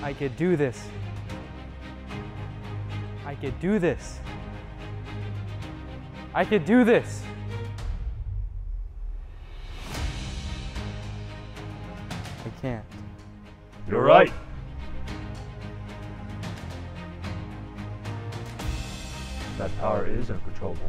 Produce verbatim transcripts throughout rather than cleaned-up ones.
I could do this. I could do this. I could do this. I can't. You're right. That power is uncontrollable.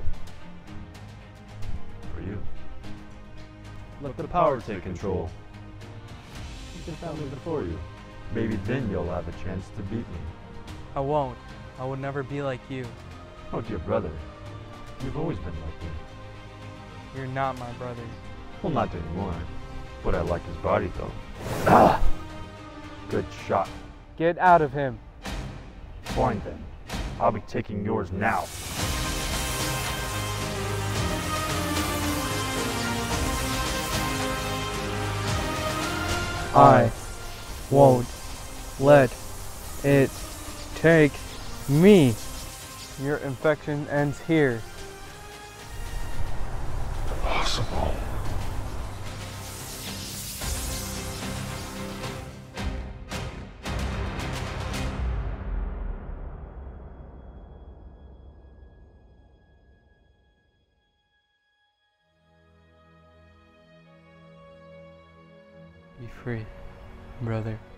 For you. Let the power take control. You can found me before you. Maybe then you'll have a chance to beat me. I won't. I would never be like you. Oh dear brother, you've always been like me. You're not my brother. Well, not anymore. But I like his body though. Ah! Good shot. Get out of him. Fine then. I'll be taking yours now. I won't let it take me. Your infection ends here. Impossible. Be free, brother.